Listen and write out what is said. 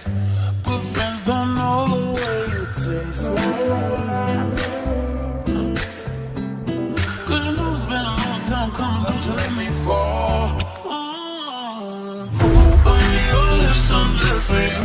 but friends don't know the way it tastes. La la la. 'Cause you know it's been a long time coming, don't you let me fall. Oh, your lips, I'm just waiting.